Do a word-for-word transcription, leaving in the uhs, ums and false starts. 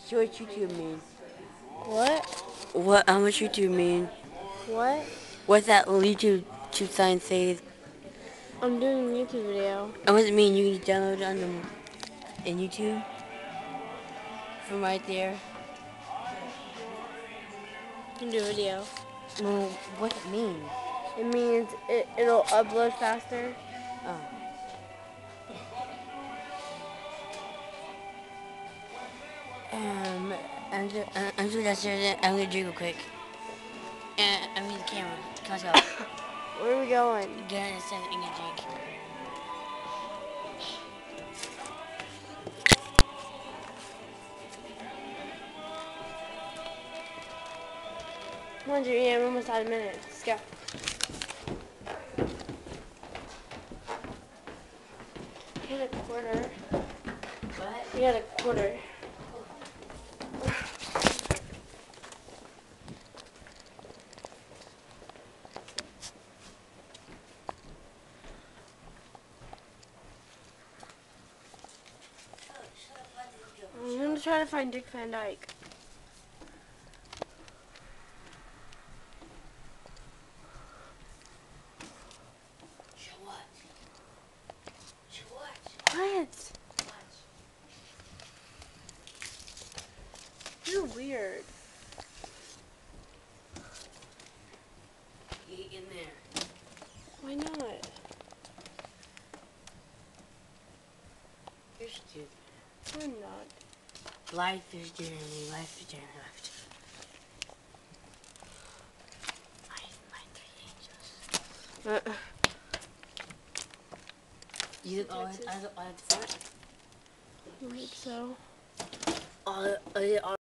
So what YouTube mean? What? What? How much YouTube mean? What? What's that little YouTube, YouTube sign say? I'm doing a YouTube video. And what does it mean? You can download it on the in YouTube from right there. You can do a video. Well, what does it mean? It means it, it'll upload faster. Oh. Um, I'm just, I'm just downstairs. I'm gonna drink real quick. And I'm in the camera. Let's go. Where are we going? Get in second and drink. Come on, Jimmy, I'm almost out of minutes. Let's go. You got a quarter. What? You got a quarter. I'm gonna try to find Dick Van Dyke. Show what? Show what? What? You're weird. Get in there. Why not? You're stupid. I'm not. Life is journey. Life is journey. Life is journey. My, my three angels. Uh-uh. You look all, I look all at the front? I hope so. All, all, all